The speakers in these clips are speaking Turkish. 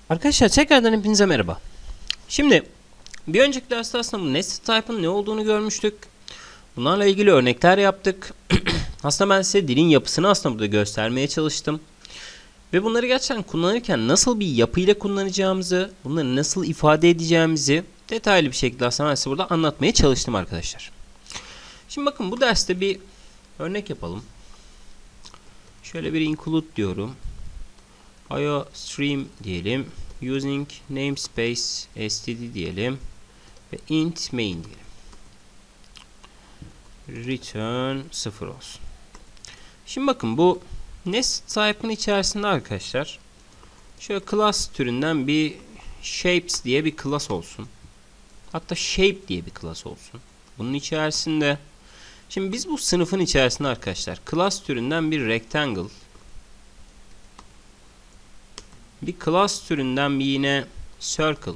Arkadaşlar tekrardan hepinize merhaba. Şimdi bir önceki derste aslında bu nested type'ın ne olduğunu görmüştük. Bunlarla ilgili örnekler yaptık. Aslında ben size dilin yapısını aslında burada göstermeye çalıştım. Ve bunları gerçekten kullanırken nasıl bir yapıyla kullanacağımızı, bunları nasıl ifade edeceğimizi detaylı bir şekilde aslında ben size burada anlatmaya çalıştım arkadaşlar. Şimdi bakın bu derste bir örnek yapalım. Şöyle bir include diyorum. IOStream diyelim. Using namespace std diyelim. Ve int main diyelim. Return 0 olsun. Şimdi bakın bu nested type'ın içerisinde arkadaşlar şöyle class türünden bir shapes diye bir class olsun. Hatta shape diye bir class olsun. Bunun içerisinde şimdi biz bu sınıfın içerisinde arkadaşlar class türünden bir rectangle, bir class türünden bir yine circle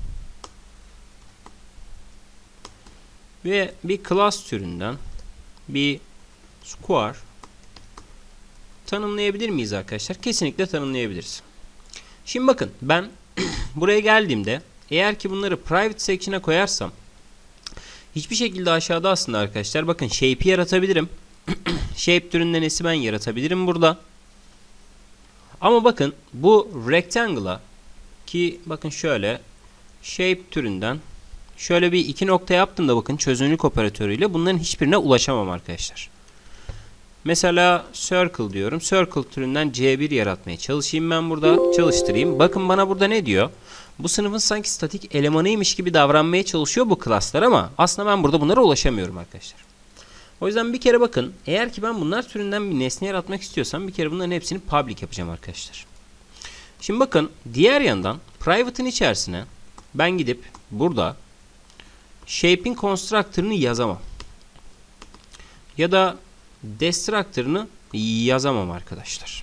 ve bir class türünden bir square tanımlayabilir miyiz arkadaşlar? Kesinlikle tanımlayabiliriz. Şimdi bakın ben buraya geldiğimde eğer ki bunları private section'a koyarsam hiçbir şekilde aşağıda aslında arkadaşlar bakın shape'i yaratabilirim. Shape türünden nes'i ben yaratabilirim burada. Ama bakın bu rectangle'a ki bakın şöyle shape türünden şöyle bir iki nokta yaptım da bakın çözünürlük operatörüyle bunların hiçbirine ulaşamam arkadaşlar. Mesela circle diyorum. Circle türünden C1 yaratmaya çalışayım ben burada. Çalıştırayım. Bakın bana burada ne diyor? Bu sınıfın sanki statik elemanıymış gibi davranmaya çalışıyor bu class'lar ama aslında ben burada bunlara ulaşamıyorum arkadaşlar. O yüzden bir kere bakın eğer ki ben bunlar türünden bir nesne yaratmak istiyorsam bir kere bunların hepsini public yapacağım arkadaşlar. Şimdi bakın diğer yandan private'ın içerisine ben gidip burada shape'in constructor'ını yazamam. Ya da destructor'ını yazamam arkadaşlar.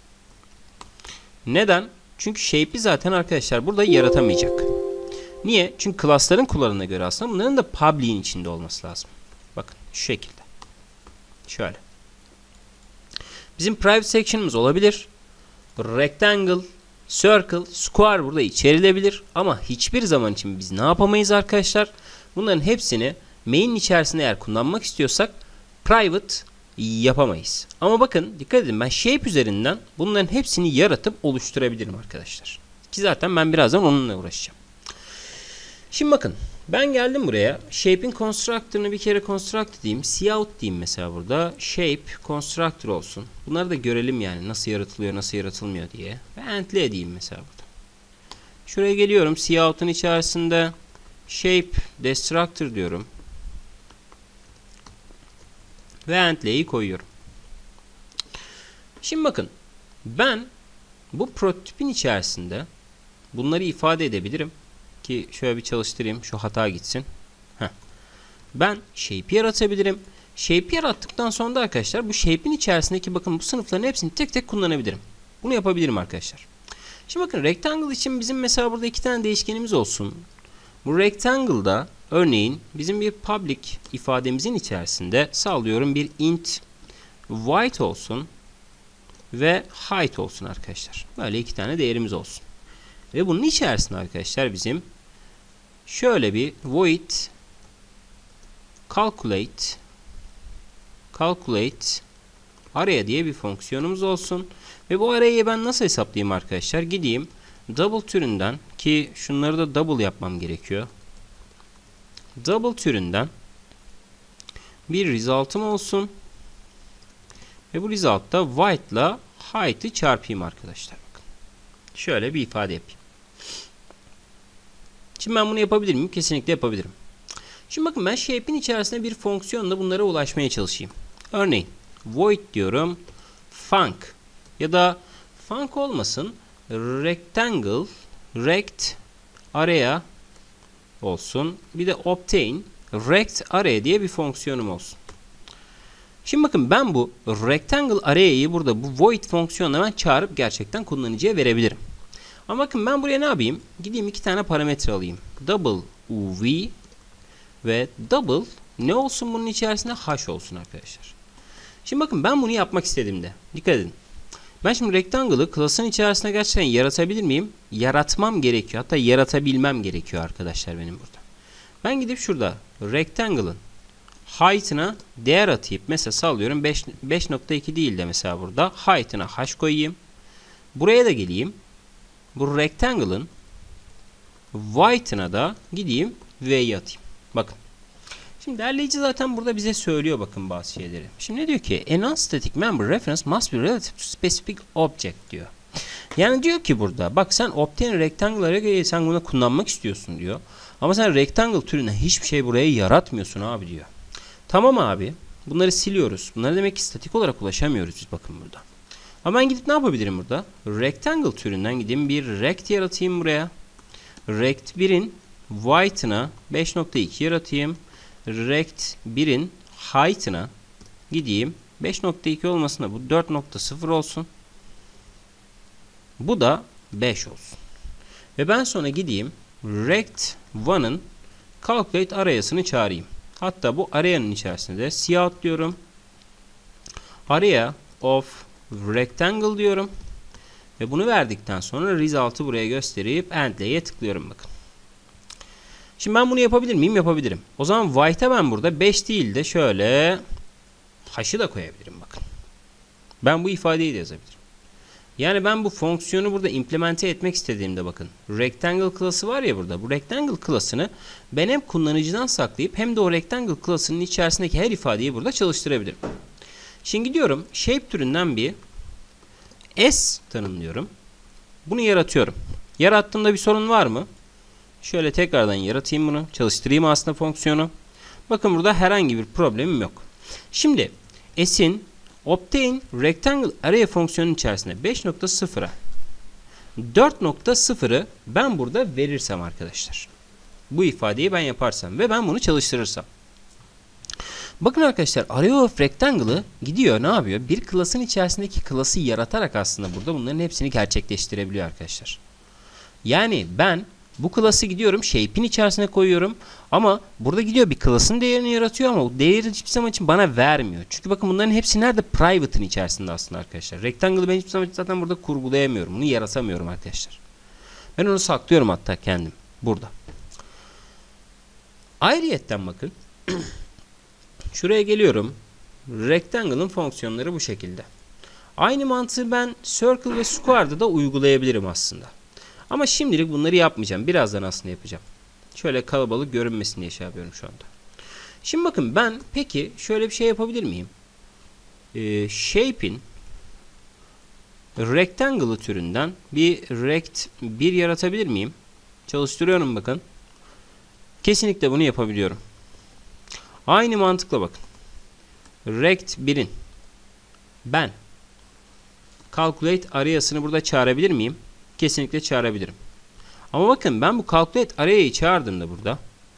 Neden? Çünkü shape'i zaten arkadaşlar burada yaratamayacak. Niye? Çünkü class'ların kullanımına göre aslında bunların da public'in içinde olması lazım. Bakın şu şekilde. Şöyle. Bizim private section'ımız olabilir. Rectangle, circle, square burada içerilebilir. Ama hiçbir zaman için biz ne yapamayız arkadaşlar? Bunların hepsini main'in içerisinde eğer kullanmak istiyorsak private yapamayız. Ama bakın dikkat edin ben shape üzerinden bunların hepsini yaratıp oluşturabilirim arkadaşlar. Ki zaten ben birazdan onunla uğraşacağım. Şimdi bakın ben geldim buraya. Shape'in constructor'ını bir kere construct diyeyim. Cout diyeyim mesela burada. Shape constructor olsun. Bunları da görelim yani nasıl yaratılıyor nasıl yaratılmıyor diye. Ve ent'le diyeyim mesela burada. Şuraya geliyorum. Cout'un içerisinde shape destructor diyorum. Ve ent'leyi koyuyorum. Şimdi bakın ben bu prototipin içerisinde bunları ifade edebilirim. Ki şöyle bir çalıştırayım. Şu hata gitsin. Ben shape yaratabilirim. Shape yarattıktan sonra da arkadaşlar bu shape'in içerisindeki bakın bu sınıfların hepsini tek tek kullanabilirim. Bunu yapabilirim arkadaşlar. Şimdi bakın rectangle için bizim mesela burada iki tane değişkenimiz olsun. Bu rectangle'da örneğin bizim bir public ifademizin içerisinde sağlıyorum bir int width olsun ve height olsun arkadaşlar. Böyle iki tane değerimiz olsun. Ve bunun içerisinde arkadaşlar bizim şöyle bir void calculate array diye bir fonksiyonumuz olsun. Ve bu array'i ben nasıl hesaplayayım arkadaşlar? Gideyim double türünden ki şunları da double yapmam gerekiyor. Double türünden bir result'ım olsun. Ve bu result'ta width'la height'ı çarpayım arkadaşlar. Bakın. Şöyle bir ifade yapayım. Şimdi ben bunu yapabilir miyim? Kesinlikle yapabilirim. Şimdi bakın ben shape'in içerisinde bir fonksiyonla bunlara ulaşmaya çalışayım. Örneğin void diyorum func ya da func olmasın rectangle rect array olsun. Bir de obtain rect array diye bir fonksiyonum olsun. Şimdi bakın ben bu rectangle array'i burada bu void fonksiyonla ben çağırıp gerçekten kullanıcıya verebilirim. Ama bakın ben buraya ne yapayım? Gideyim iki tane parametre alayım. Double uv ve double ne olsun bunun içerisinde h olsun arkadaşlar. Şimdi bakın ben bunu yapmak istediğimde dikkat edin. Ben şimdi rectangle'ı class'ın içerisinde gerçekten yaratabilir miyim? Yaratmam gerekiyor. Hatta yaratabilmem gerekiyor arkadaşlar benim burada. Ben gidip şurada rectangle'ın height'ına değer atayıp mesela sallıyorum 5.2 değil de mesela burada height'ına h koyayım. Buraya da geleyim. Bu rectangle'ın width'ına da gideyim v'yi atayım. Bakın. Şimdi derleyici zaten burada bize söylüyor bakın bazı şeyleri. Şimdi ne diyor ki? A non-static member reference must be relative to specific object diyor. Yani diyor ki burada bak sen obtain rectangle'lara göre sen bunu kullanmak istiyorsun diyor. Ama sen rectangle türüne hiçbir şey buraya yaratmıyorsun abi diyor. Tamam abi. Bunları siliyoruz. Bunlara demek ki statik olarak ulaşamıyoruz biz bakın burada. Ama ben gidip ne yapabilirim burada? Rectangle türünden gideyim bir rect yaratayım buraya. Rect 1'in width'ına 5.2 yaratayım. Rect 1'in height'ına gideyim. 5.2 olmasına bu 4.0 olsun. Bu da 5 olsun. Ve ben sonra gideyim rect 1'ın calculate array'sını çağırayım. Hatta bu array'ın içerisinde de cout diyorum. Array of rectangle diyorum. Ve bunu verdikten sonra result'ı buraya gösterip end'leye tıklıyorum bakın. Şimdi ben bunu yapabilir miyim? Yapabilirim. O zaman white'a ben burada 5 değil de şöyle h'ı da koyabilirim bakın. Ben bu ifadeyi de yazabilirim. Yani ben bu fonksiyonu burada implemente etmek istediğimde bakın. Rectangle class'ı var ya burada. Bu rectangle class'ını ben hem kullanıcıdan saklayıp hem de o rectangle class'ının içerisindeki her ifadeyi burada çalıştırabilirim. Şimdi gidiyorum shape türünden bir S tanımlıyorum. Bunu yaratıyorum. Yarattığımda bir sorun var mı? Şöyle tekrardan yaratayım bunu. Çalıştırayım aslında fonksiyonu. Bakın burada herhangi bir problemim yok. Şimdi S'in obtain rectangle array fonksiyonun içerisinde 5.0'a 4.0'ı ben burada verirsem arkadaşlar. Bu ifadeyi ben yaparsam ve ben bunu çalıştırırsam. Bakın arkadaşlar array of rectangle'ı gidiyor ne yapıyor? Bir class'ın içerisindeki class'ı yaratarak aslında burada bunların hepsini gerçekleştirebiliyor arkadaşlar. Yani ben bu class'ı gidiyorum shape'in içerisine koyuyorum ama burada gidiyor bir class'ın değerini yaratıyor ama o değeri hiçbir zaman için bana vermiyor. Çünkü bakın bunların hepsi nerede? Private'ın içerisinde aslında arkadaşlar. Rectangle'ı ben hiçbir zaman zaten burada kurgulayamıyorum. Bunu yaratamıyorum arkadaşlar. Ben onu saklıyorum hatta kendim burada. Ayrıyetten bakın şuraya geliyorum. Rectangle'ın fonksiyonları bu şekilde. Aynı mantığı ben circle ve square'da da uygulayabilirim aslında. Ama şimdilik bunları yapmayacağım. Birazdan aslında yapacağım. Şöyle kalabalık görünmesin diye şey yapıyorum şu anda. Şimdi bakın ben peki şöyle bir şey yapabilir miyim? Shape'in rectangle türünden bir rect 1 yaratabilir miyim? Çalıştırıyorum bakın. Kesinlikle bunu yapabiliyorum. Aynı mantıkla bakın. Rect 1'in ben calculate array'sını burada çağırabilir miyim? Kesinlikle çağırabilirim. Ama bakın ben bu calculate array'i çağırdığımda burada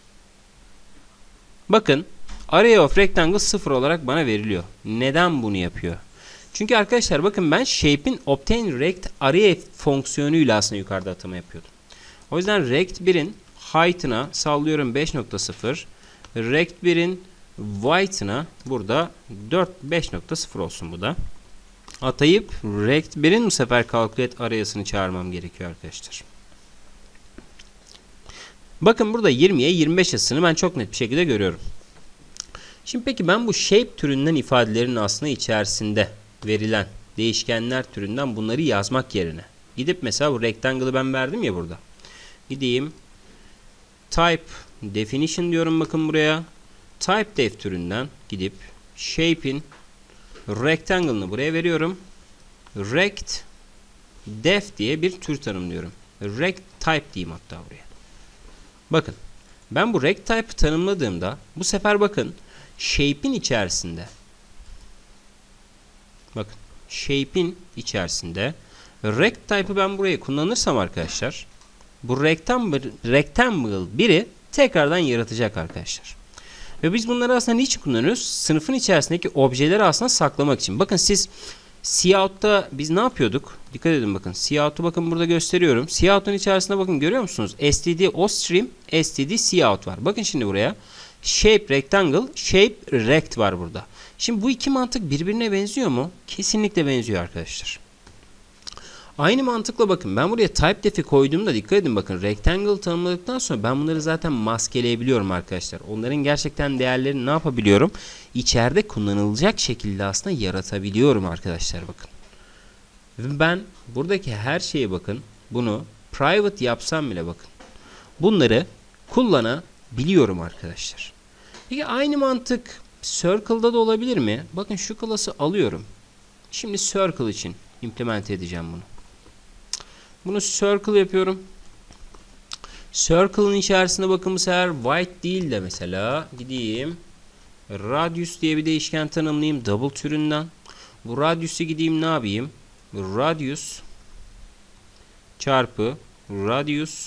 bakın array of rectangle 0 olarak bana veriliyor. Neden bunu yapıyor? Çünkü arkadaşlar bakın ben shape'in obtain rect array fonksiyonuyla aslında yukarıda atama yapıyordum. O yüzden rect 1'in height'ına sallıyorum 5.0 rect 1'in width'ına burada 5.0 olsun bu da. Atayıp rect 1'in bu sefer calculate array'sını çağırmam gerekiyor arkadaşlar. Bakın burada 20'ye 25 yazısını ben çok net bir şekilde görüyorum. Şimdi peki ben bu shape türünden ifadelerin aslında içerisinde verilen değişkenler türünden bunları yazmak yerine gidip mesela bu rectangle'ı ben verdim ya burada. Gideyim type definition diyorum bakın buraya. Type def türünden gidip shape'in rectangle'ını buraya veriyorum. Rect def diye bir tür tanımlıyorum. Rect type diyeyim hatta buraya. Bakın ben bu rect type'ı tanımladığımda bu sefer bakın shape'in içerisinde bakın shape'in içerisinde rect type'ı ben buraya kullanırsam arkadaşlar bu rectangle biri tekrardan yaratacak arkadaşlar. Ve biz bunları aslında niçin kullanıyoruz? Sınıfın içerisindeki objeleri aslında saklamak için. Bakın siz cout'ta biz ne yapıyorduk? Dikkat edin bakın. Cout'u bakın burada gösteriyorum. Cout'un içerisinde bakın görüyor musunuz? std ostream, std cout var. Bakın şimdi buraya. Shape rectangle, shape rect var burada. Şimdi bu iki mantık birbirine benziyor mu? Kesinlikle benziyor arkadaşlar. Aynı mantıkla bakın ben buraya type-def'i koyduğumda dikkat edin bakın rectangle tanımladıktan sonra ben bunları zaten maskeleyebiliyorum arkadaşlar. Onların gerçekten değerlerini ne yapabiliyorum? İçeride kullanılacak şekilde aslında yaratabiliyorum arkadaşlar bakın. Ve ben buradaki her şeye bakın bunu private yapsam bile bakın. Bunları kullanabiliyorum arkadaşlar. Peki aynı mantık circle'da da olabilir mi? Bakın şu class'ı alıyorum. Şimdi circle için implement edeceğim bunu. Bunu circle yapıyorum. Circle'ın içerisinde bakın bu sefer white değil de mesela gideyim radius diye bir değişken tanımlayayım double türünden. Bu radius'u gideyim ne yapayım? Radius çarpı radius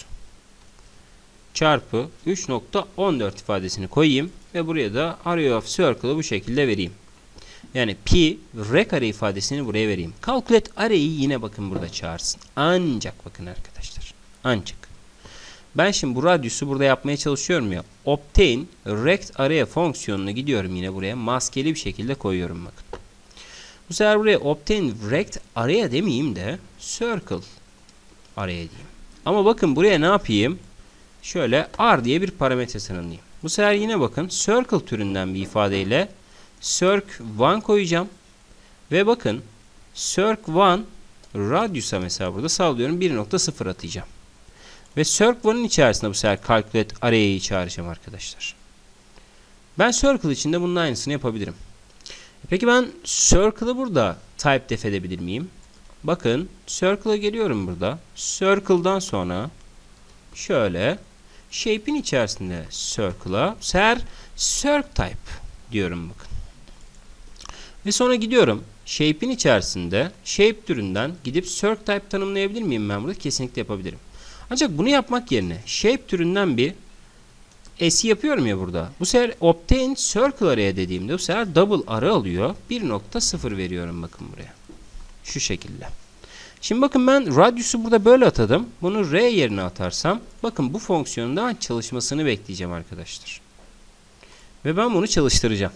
çarpı 3.14 ifadesini koyayım ve buraya da array of circle'ı bu şekilde vereyim. Yani pi rec array ifadesini buraya vereyim. Calculate array'i yine bakın burada çağırsın. Ancak bakın arkadaşlar. Ancak. Ben şimdi bu radius'u burada yapmaya çalışıyorum ya. Obtain rect array fonksiyonunu gidiyorum yine buraya. Maskeli bir şekilde koyuyorum bakın. Bu sefer buraya obtain rect array demeyeyim de circle array diyeyim. Ama bakın buraya ne yapayım? Şöyle r diye bir parametre tanımlayayım. Bu sefer yine bakın circle türünden bir ifadeyle circ1 koyacağım. Ve bakın circ1 radius'a mesela burada sallıyorum 1.0 atacağım. Ve circ1'ın içerisinde bu sefer calculate array'i çağıracağım arkadaşlar. Ben circle içinde bunun aynısını yapabilirim. Peki ben circle'ı burada type-def edebilir miyim? Bakın circle'a geliyorum burada. Circle'dan sonra şöyle shape'in içerisinde circle'a bu sefer circ-type diyorum bakın. Ve sonra gidiyorum shape'in içerisinde shape türünden gidip circ-type tanımlayabilir miyim ben burada? Kesinlikle yapabilirim. Ancak bunu yapmak yerine shape türünden bir S yapıyorum ya burada. Bu sefer obtain circle array dediğimde bu sefer double array alıyor. 1.0 veriyorum bakın buraya. Şu şekilde. Şimdi bakın ben radius'u burada böyle atadım. Bunu R yerine atarsam bakın bu fonksiyonun da çalışmasını bekleyeceğim arkadaşlar. Ve ben bunu çalıştıracağım.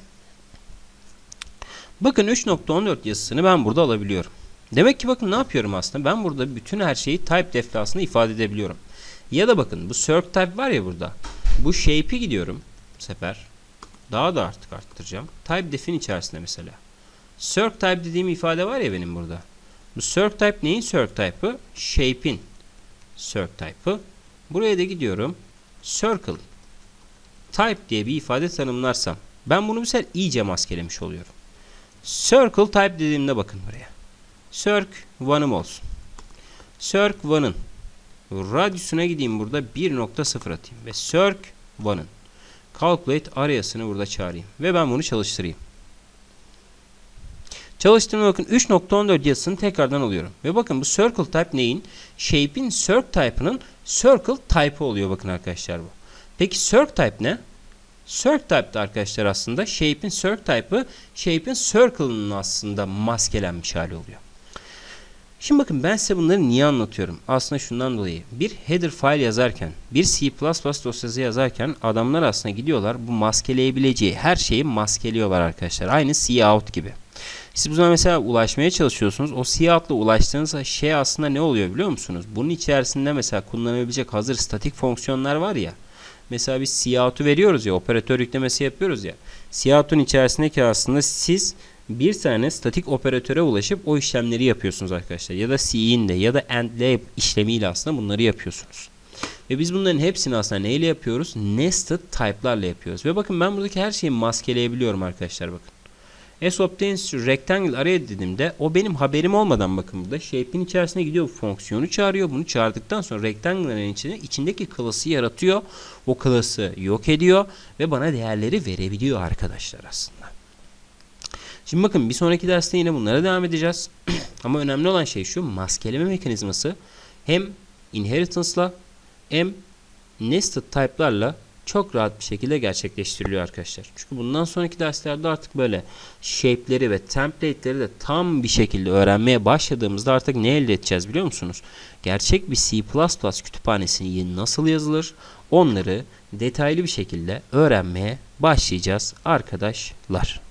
Bakın 3.14 yazısını ben burada alabiliyorum. Demek ki bakın ne yapıyorum aslında? Ben burada bütün her şeyi type-def'le aslında ifade edebiliyorum. Ya da bakın bu circ-type var ya burada. Bu shape'i gidiyorum bu sefer. Daha da artık arttıracağım. Type-def'in içerisinde mesela. Circ-type dediğim ifade var ya benim burada. Bu circ-type neyin circ-type'ı? Shape'in circ-type'ı. Buraya da gidiyorum. Circle type diye bir ifade tanımlarsam ben bunu bir sefer iyice maskelemiş oluyorum. Circle type dediğimde bakın buraya. Circ1'ım olsun. Circ1'ın radius'una gideyim burada 1.0 atayım ve circ1'ın calculate array'sını burada çağırayım ve ben bunu çalıştırayım. Çalıştığımda bakın 3.14 yazısını tekrardan alıyorum. Ve bakın bu circle type neyin? Shape'in circ type'ının circle type'ı oluyor bakın arkadaşlar bu. Peki circ type ne? Circ type de arkadaşlar aslında shape'in circ type'ı shape'in circle'ının aslında maskelenmiş hali oluyor. Şimdi bakın ben size bunları niye anlatıyorum? Aslında şundan dolayı bir header file yazarken, bir C++ dosyası yazarken adamlar aslında gidiyorlar bu maskeleyebileceği her şeyi maskeliyorlar arkadaşlar. Aynı cout gibi. Siz buna mesela ulaşmaya çalışıyorsunuz. O cout'la ulaştığınız şey aslında ne oluyor biliyor musunuz? Bunun içerisinde mesela kullanabilecek hazır statik fonksiyonlar var ya. Mesela biz cout'u veriyoruz ya, operatör yüklemesi yapıyoruz ya. Cout'un içerisindeki aslında siz bir tane statik operatöre ulaşıp o işlemleri yapıyorsunuz arkadaşlar. Ya da cin de ya da and'le işlemiyle aslında bunları yapıyorsunuz. Ve biz bunların hepsini aslında neyle yapıyoruz? Nested type'larla yapıyoruz. Ve bakın ben buradaki her şeyi maskeleyebiliyorum arkadaşlar bakın. S-obtains rectangle array dediğimde o benim haberim olmadan bakın burada shape'in içerisine gidiyor bu fonksiyonu çağırıyor. Bunu çağırdıktan sonra rectangle'ın içindeki class'ı yaratıyor. O class'ı yok ediyor ve bana değerleri verebiliyor arkadaşlar aslında. Şimdi bakın bir sonraki derste yine bunlara devam edeceğiz. Ama önemli olan şey şu, maskeleme mekanizması hem inheritance'la hem nested type'larla çok rahat bir şekilde gerçekleştiriliyor arkadaşlar. Çünkü bundan sonraki derslerde artık böyle shape'leri ve template'leri de tam bir şekilde öğrenmeye başladığımızda artık ne elde edeceğiz biliyor musunuz? Gerçek bir C++ kütüphanesi nasıl yazılır? Onları detaylı bir şekilde öğrenmeye başlayacağız arkadaşlar.